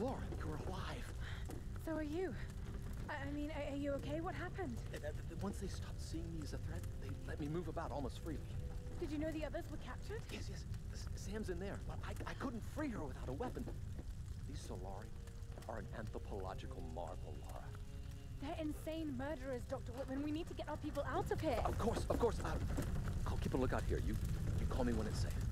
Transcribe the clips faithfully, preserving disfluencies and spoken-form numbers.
Lara, you're alive. So are you. I, I mean, are, are you okay? What happened? Once they stopped seeing me as a threat, they let me move about almost freely. Did you know the others were captured? Yes, yes. S Sam's in there, but I, I couldn't free her without a weapon. These Solari are an anthropological marvel, Lara. They're insane murderers, Doctor Whitman. We need to get our people out of here. Of course, of course. Uh, I'll keep a lookout here. You, you call me when it's safe.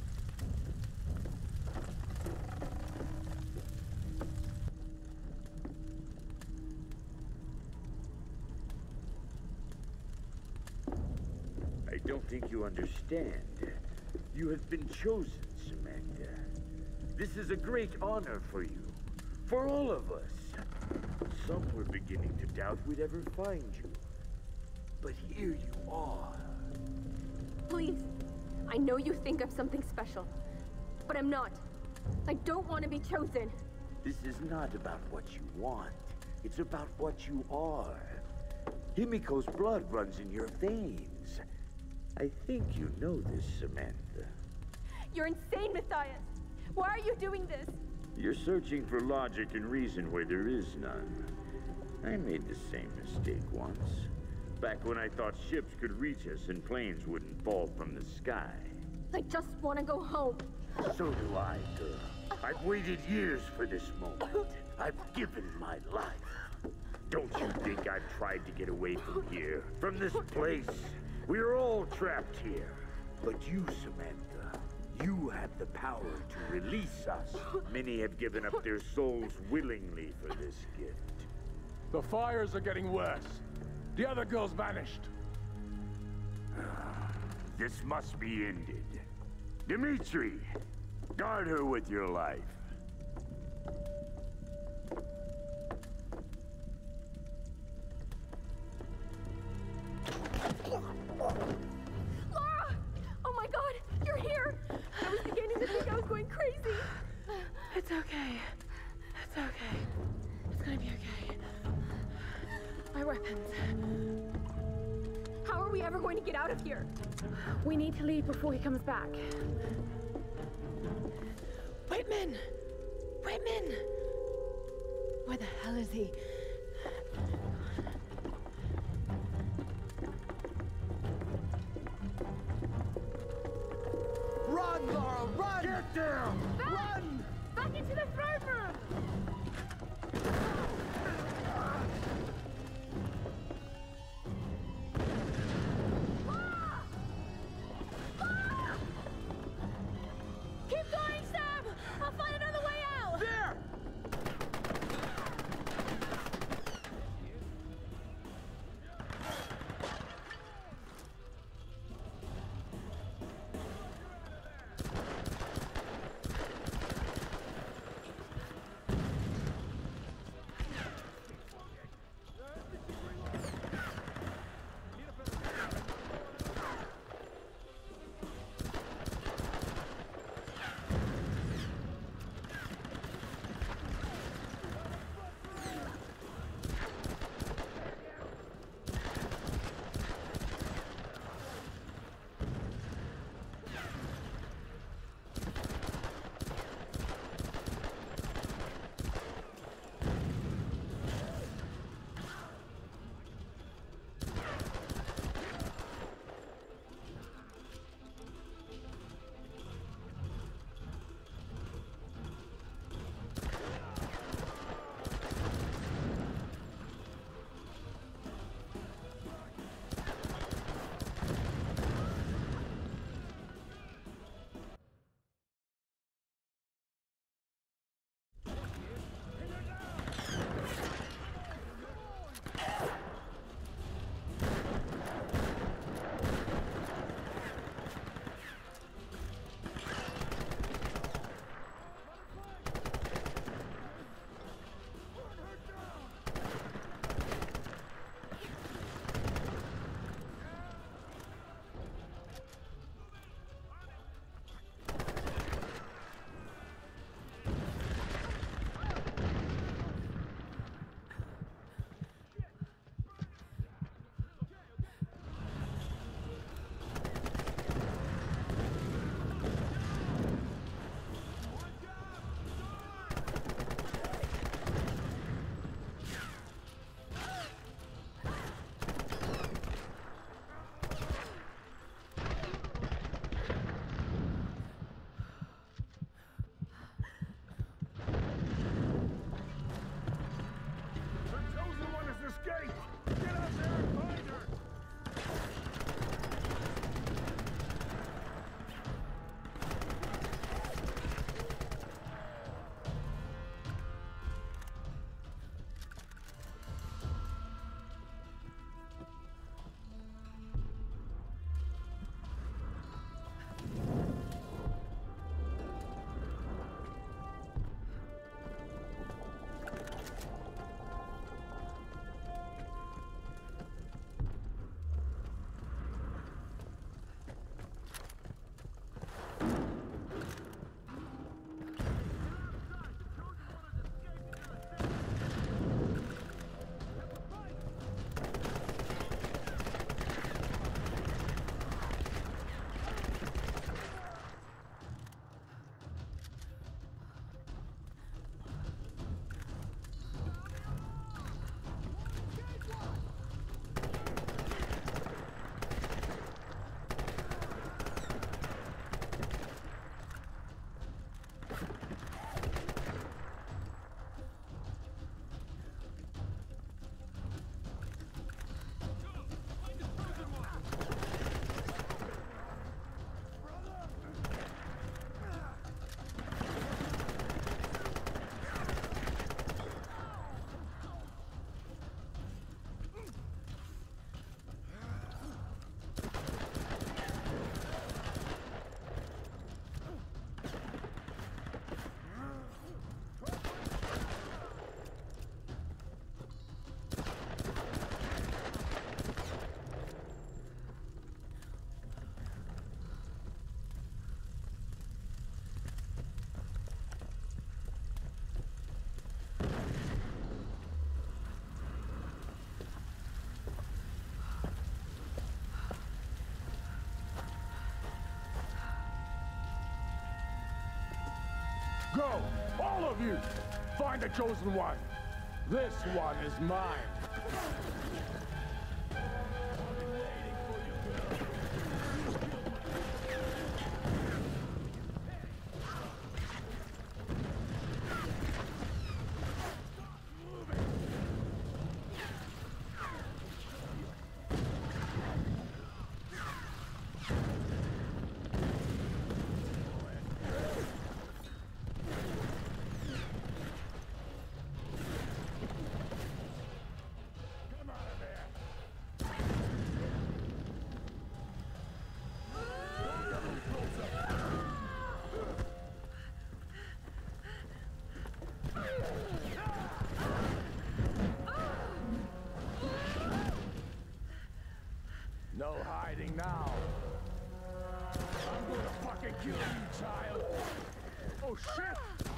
I don't think you understand. You have been chosen, Samantha. This is a great honor for you. For all of us. Some were beginning to doubt we'd ever find you. But here you are. Please. I know you think I'm something special. But I'm not. I don't want to be chosen. This is not about what you want. It's about what you are. Himiko's blood runs in your veins. I think you know this, Samantha. You're insane, Matthias. Why are you doing this? You're searching for logic and reason where there is none. I made the same mistake once. Back when I thought ships could reach us and planes wouldn't fall from the sky. I just want to go home. So do I, girl. I've waited years for this moment. I've given my life. Don't you think I've tried to get away from here? From this place? We're all trapped here. But you, Samantha, you have the power to release us. Many have given up their souls willingly for this gift. The fires are getting worse. The other girl's vanished. This must be ended. Dimitri, guard her with your life. Lara! Oh my god, you're here! I was beginning to think I was going crazy. It's okay. It's okay. It's gonna be okay. My weapons. How are we ever going to get out of here? We need to leave before he comes back. Whitman! Whitman! Where the hell is he? Run, Lara, run! Get down! Back! Run! Back into the throne room! Keep going, Sam! I'll find another way out! There! Go! All of you! Find the chosen one! This one is mine! No hiding now. I'm gonna fucking kill you, child. Oh shit!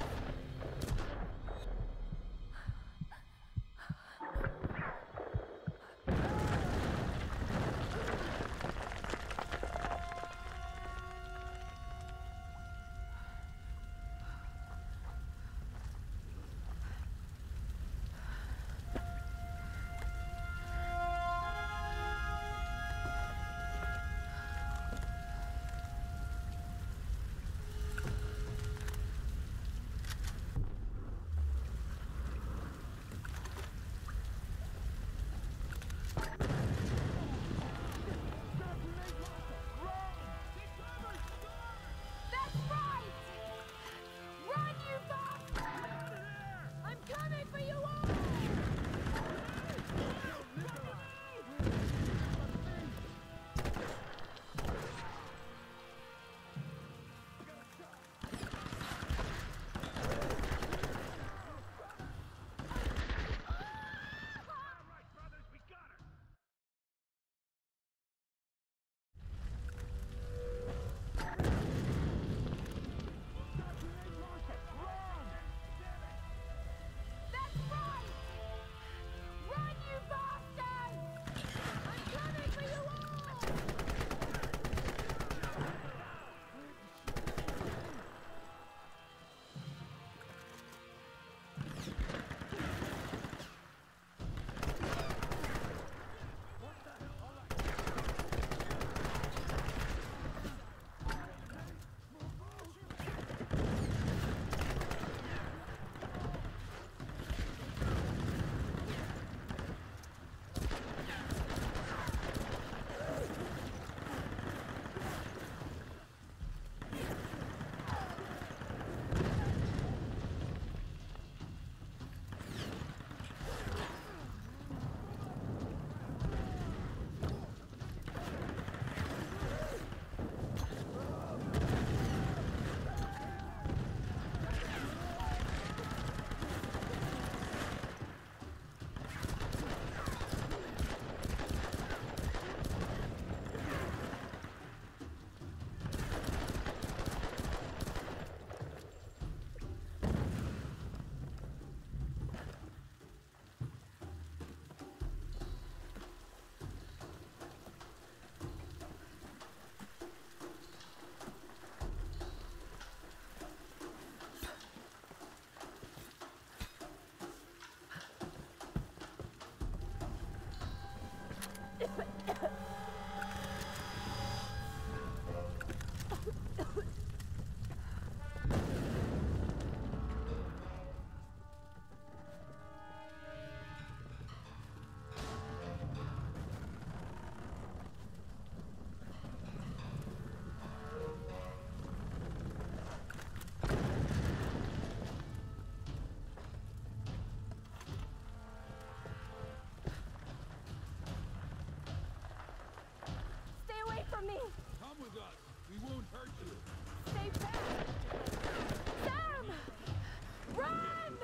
From me! Come with us. We won't hurt you. Stay back! Sam! Run!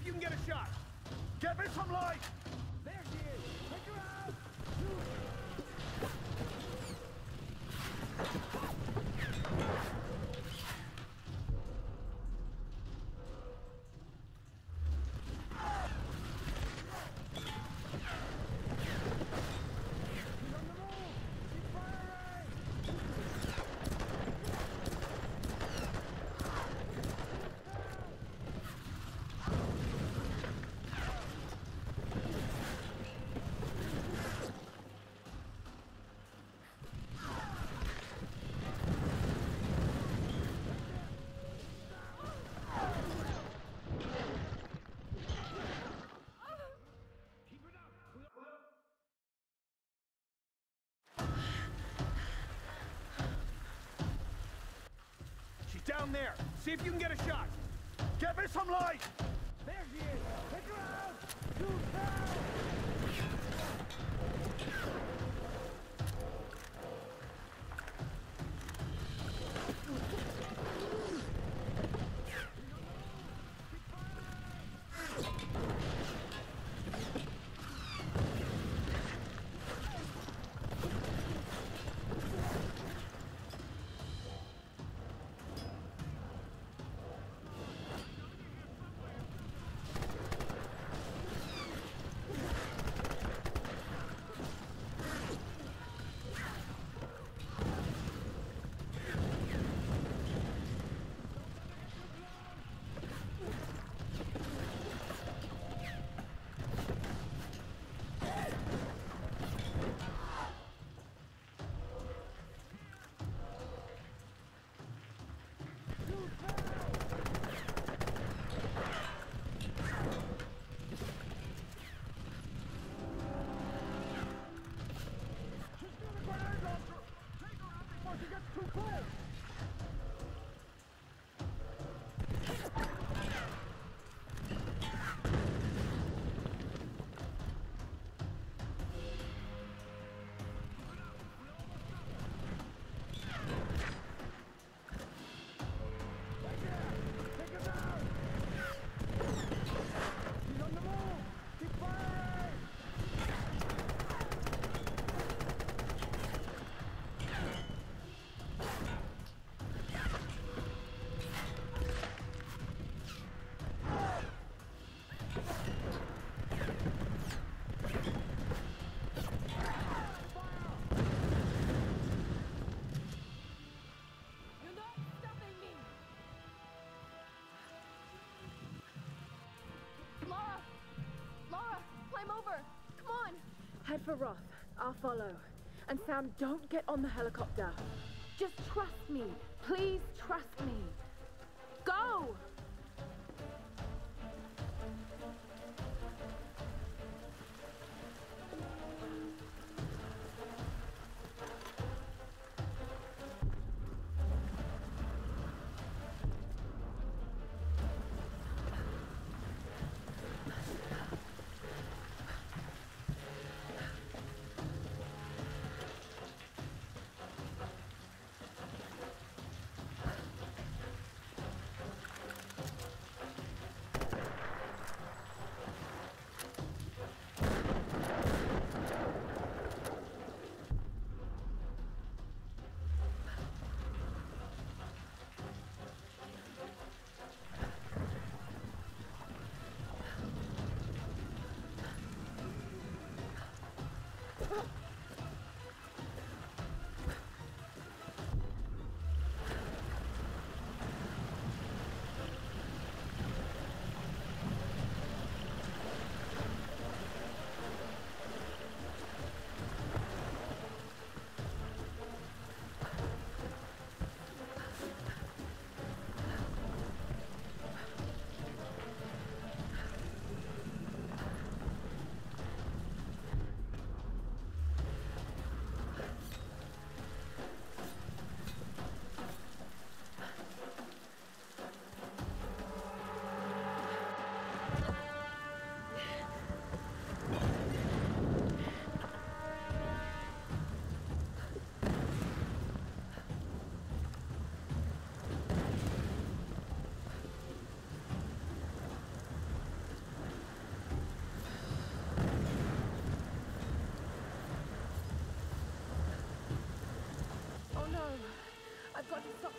if you can get a shot. Get me some light! There she is! Take her out! Down there. See if you can get a shot. Get me some light! There she is! Take her out! Shoot down! Head for Roth. I'll follow. And Sam, don't get on the helicopter. Just trust me. Please trust me. Go!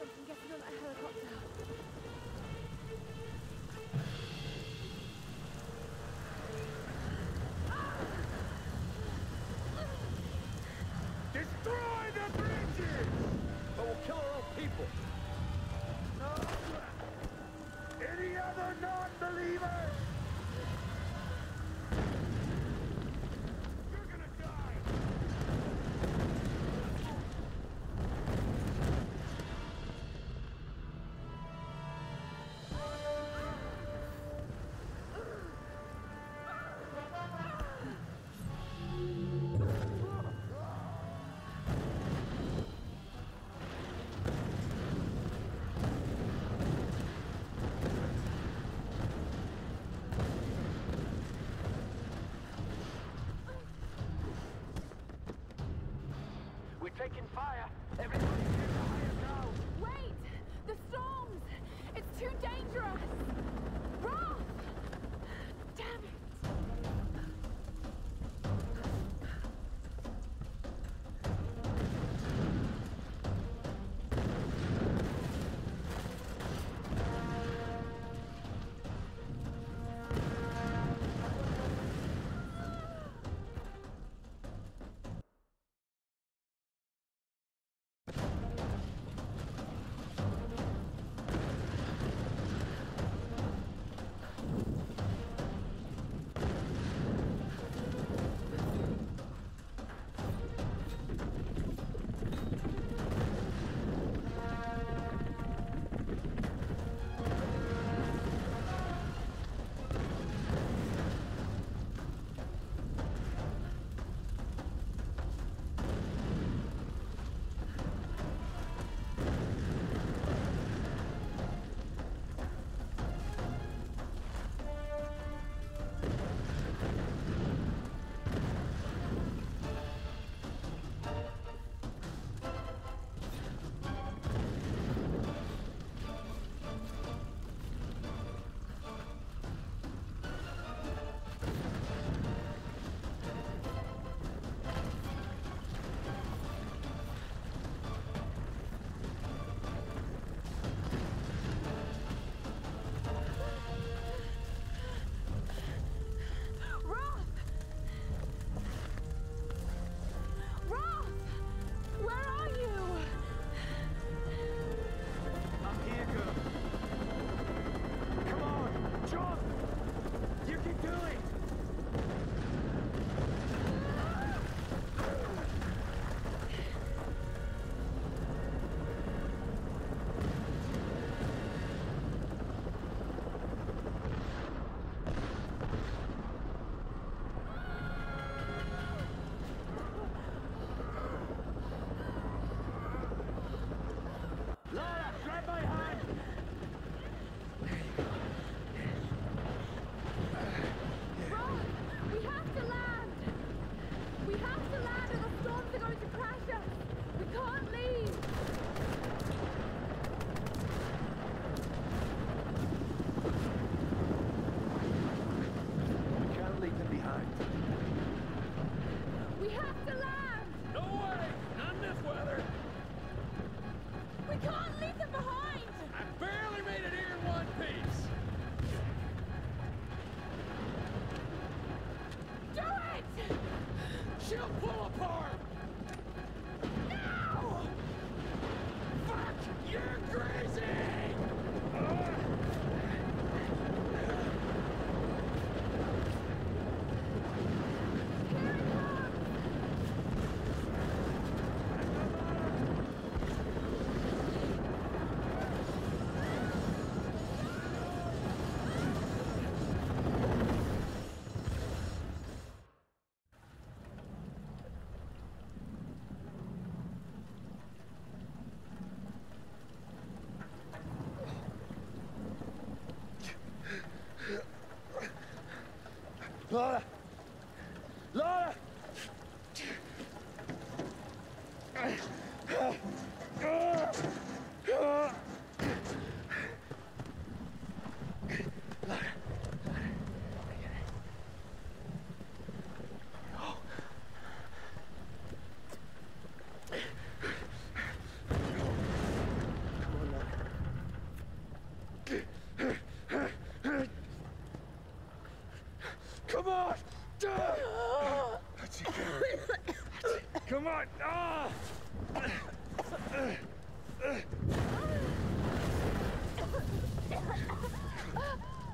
them from getting on that helicopter. Destroy the bridges! But we'll kill our own people. Any other non-believers? You're gonna die! We're taking fire. Everybody get to higher ground. Wait! The storms! It's too dangerous! Roth! Damn it! Lara! Lara! Come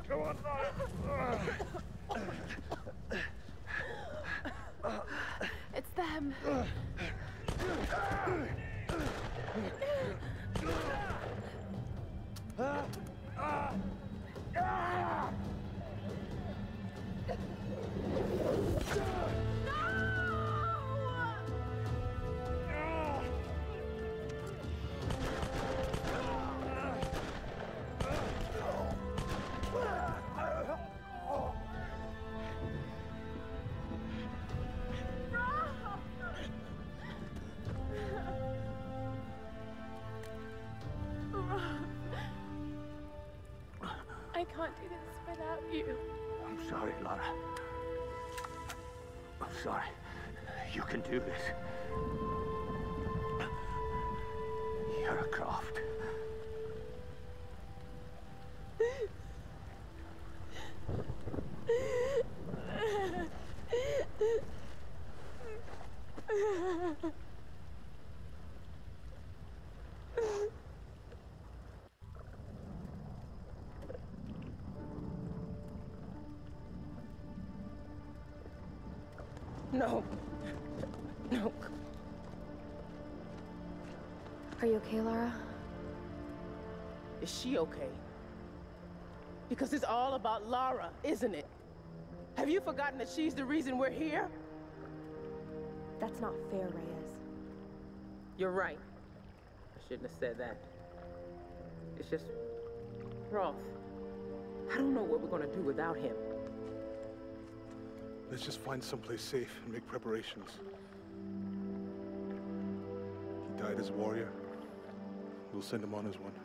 Come on, Lara. It's them. I can't do this without you. I'm sorry, Lara. I'm sorry. You can do this. Lara Croft. No. No. Are you okay, Lara? Is she okay? Because it's all about Lara, isn't it? Have you forgotten that she's the reason we're here? That's not fair, Reyes. You're right. I shouldn't have said that. It's just... Roth. I don't know what we're gonna do without him. Let's just find someplace safe and make preparations. He died as a warrior. We'll send him on as one.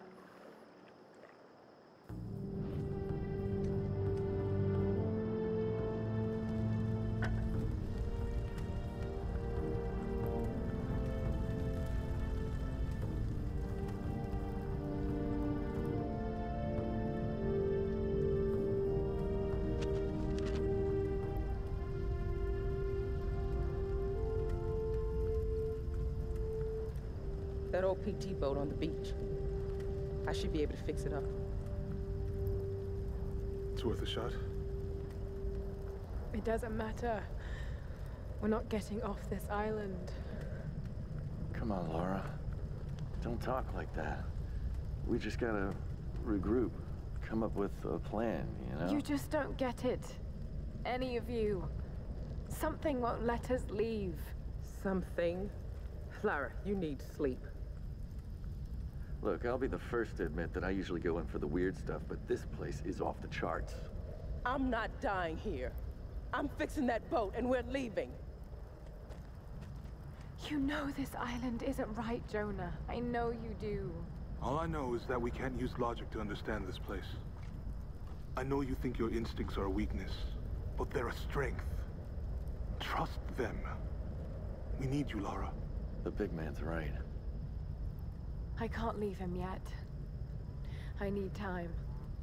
That old P T boat on the beach. I should be able to fix it up. It's worth a shot. It doesn't matter. We're not getting off this island. Come on, Lara. Don't talk like that. We just gotta regroup. Come up with a plan, you know? You just don't get it. Any of you. Something won't let us leave. Something? Lara, you need sleep. Look, I'll be the first to admit that I usually go in for the weird stuff, but this place is off the charts. I'm not dying here. I'm fixing that boat and we're leaving. You know this island isn't right, Jonah. I know you do. All I know is that we can't use logic to understand this place. I know you think your instincts are a weakness, but they're a strength. Trust them. We need you, Lara. The big man's right. I can't leave him yet. I need time.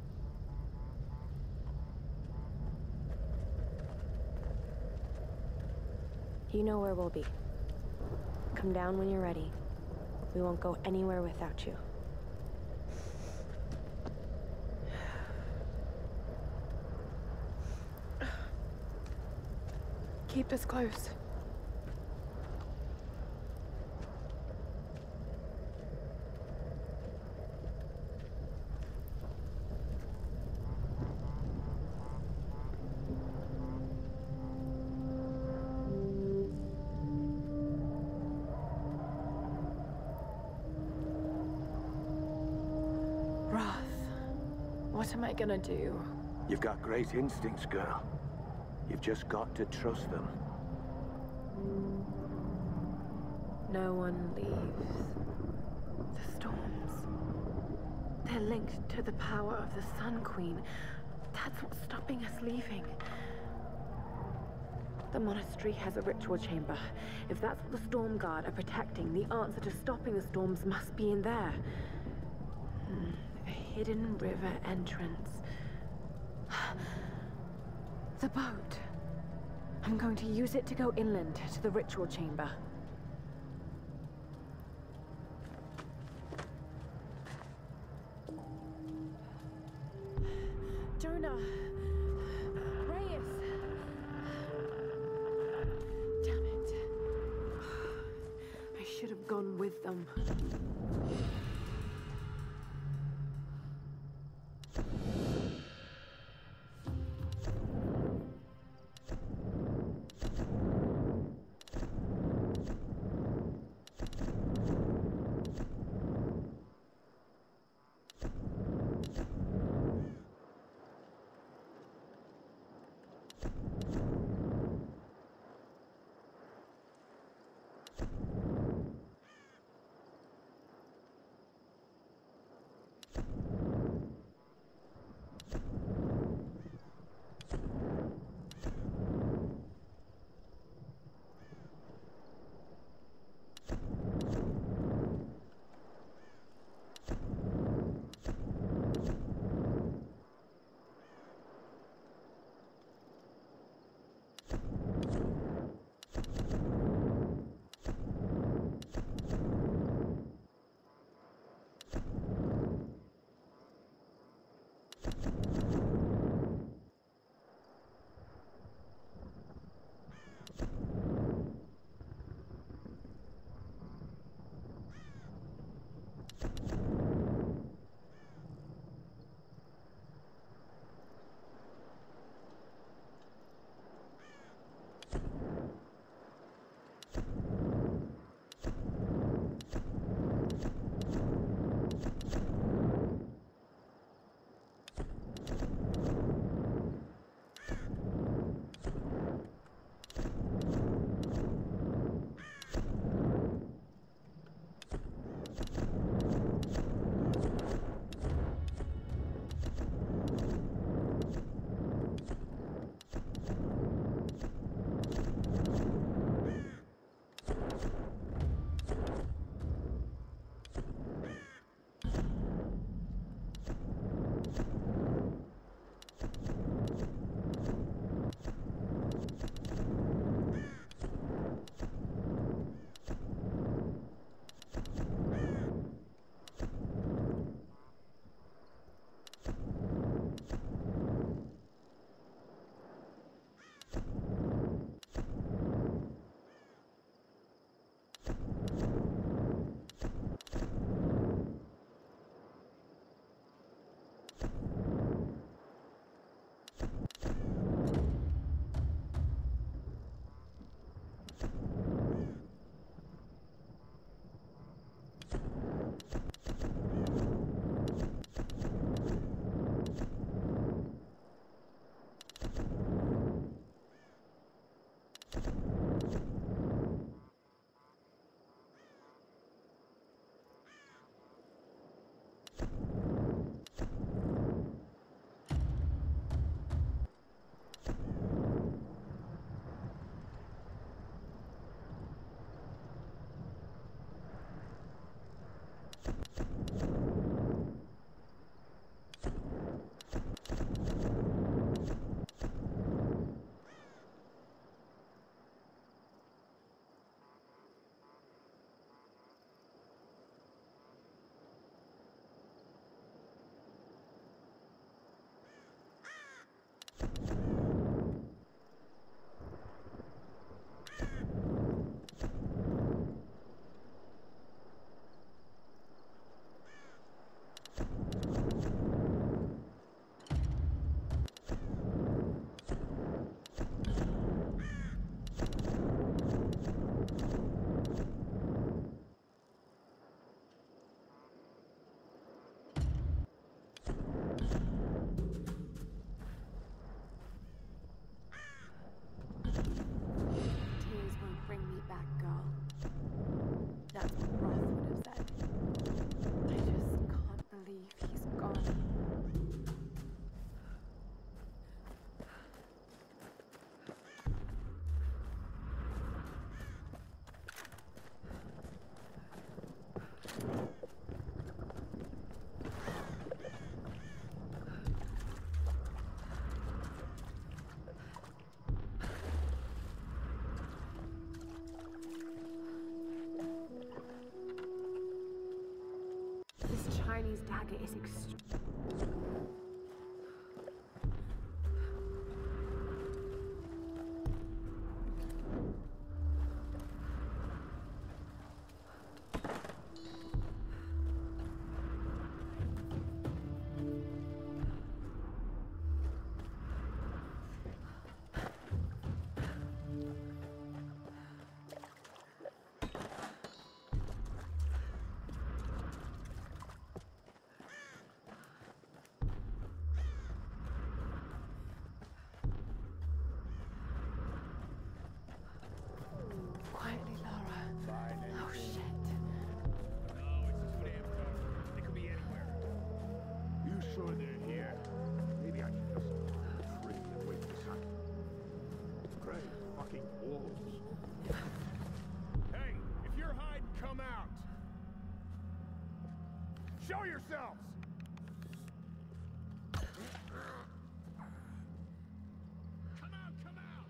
You know where we'll be. Come down when you're ready. We won't go anywhere without you. Keep us close. What am I gonna do? You've got great instincts, girl. You've just got to trust them. No one leaves. The storms. They're linked to the power of the Sun Queen. That's what's stopping us leaving. The monastery has a ritual chamber. If that's what the Storm Guard are protecting, the answer to stopping the storms must be in there. Hmm. A hidden river entrance. The boat. I'm going to use it to go inland to the ritual chamber. Jonah. Reyes. Damn it. I should have gone with them. Chinese dagger is extreme. Show yourselves! Come out, come out!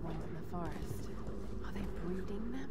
ones in the forest. Are they breeding them?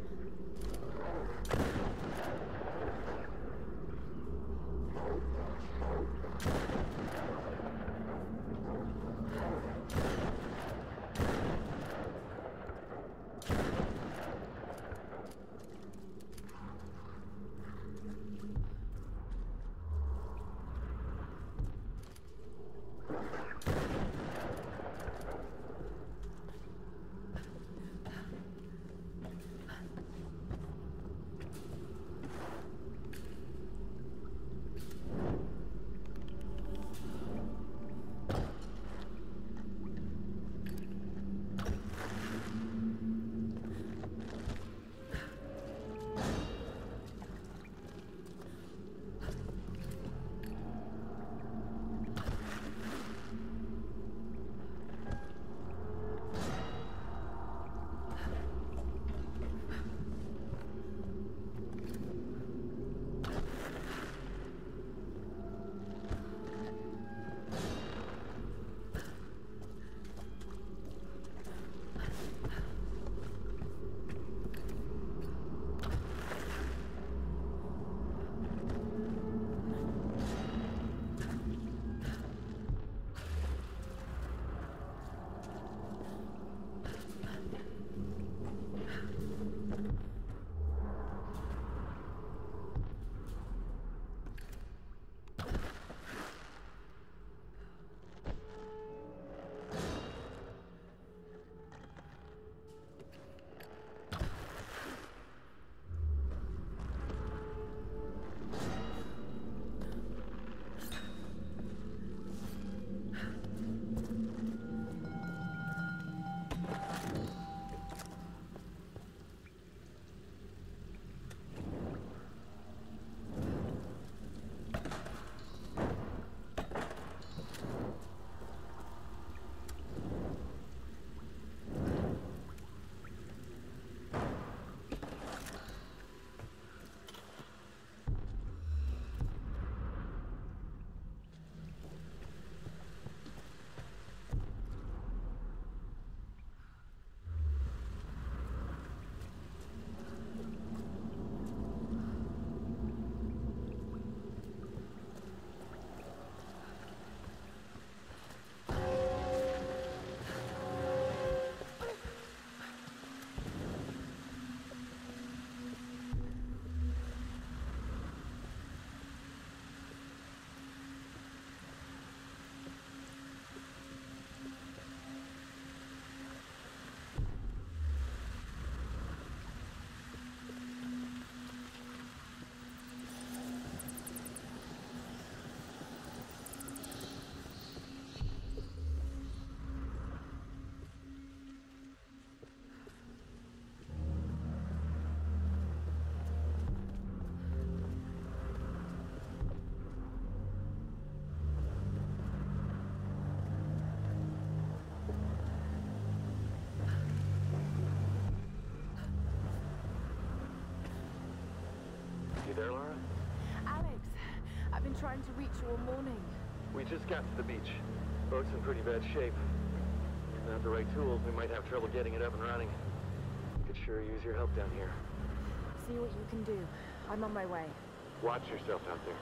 There, Lara? Alex, I've been trying to reach you all morning. We just got to the beach. Boat's in pretty bad shape. Without the right tools, we might have trouble getting it up and running. Could sure use your help down here. See what you can do. I'm on my way. Watch yourself out there.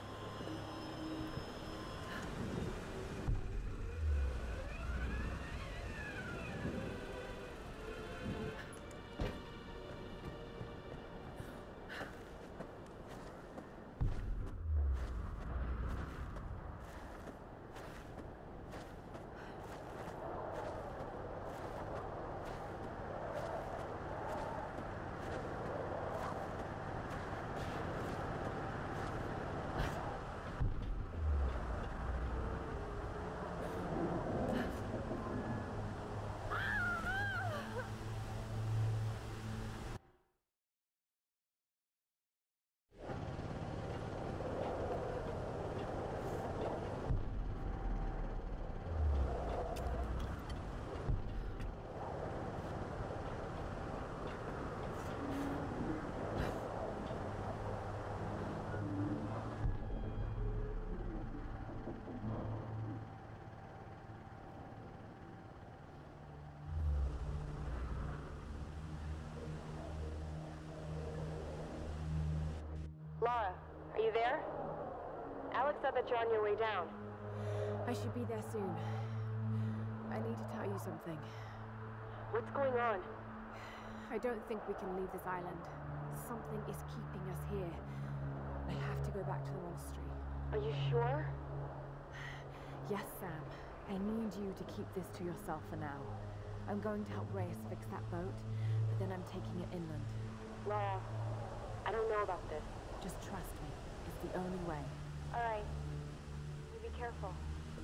there? Alex said that you're on your way down. I should be there soon. I need to tell you something. What's going on? I don't think we can leave this island. Something is keeping us here. I have to go back to the monastery. Are you sure? Yes, Sam. I need you to keep this to yourself for now. I'm going to help Reyes fix that boat, but then I'm taking it inland. Lara, I don't know about this. Just trust me. It's the only way. All right. You be careful.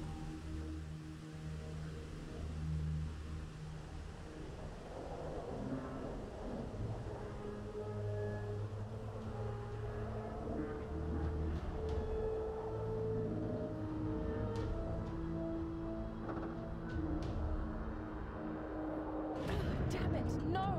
Damn it, no!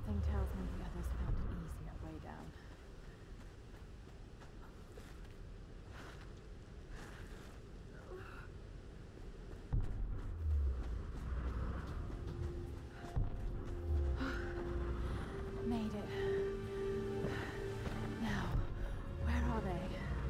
Something tells me the others found an easier way down. Made it. Now, where are they?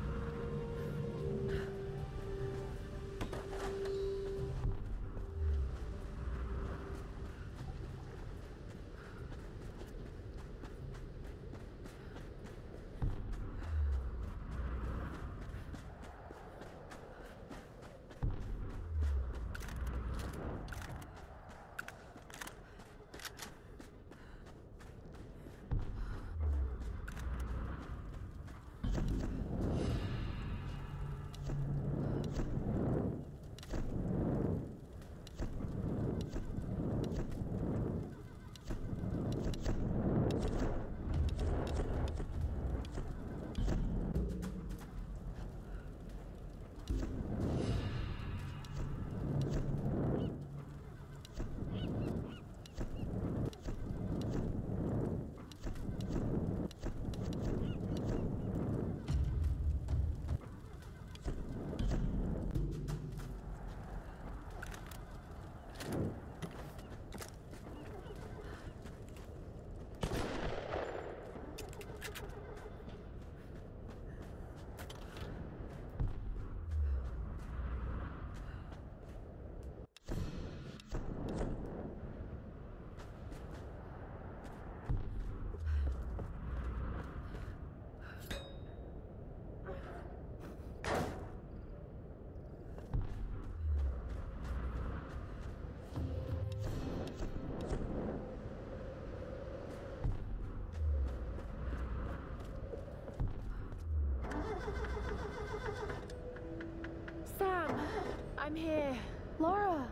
Sam, I'm here. Lara.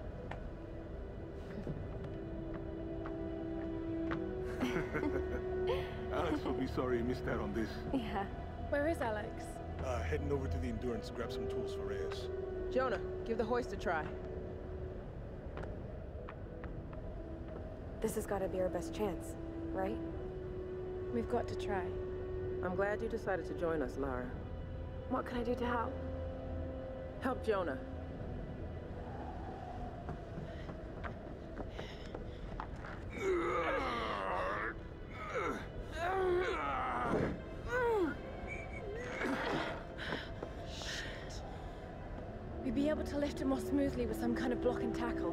Alex will be sorry he missed out on this. Yeah. Where is Alex? Uh, heading over to the Endurance to grab some tools for Reyes. Jonah, give the hoist a try. This has got to be our best chance, right? We've got to try. I'm glad you decided to join us, Lara. What can I do to help? Help Jonah. We'd be able to lift him more smoothly with some kind of block and tackle.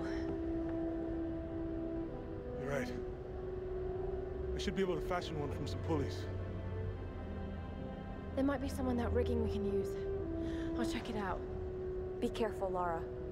You're right. I should be able to fashion one from some pulleys. There might be some on that rigging we can use. I'll check it out. Be careful, Lara.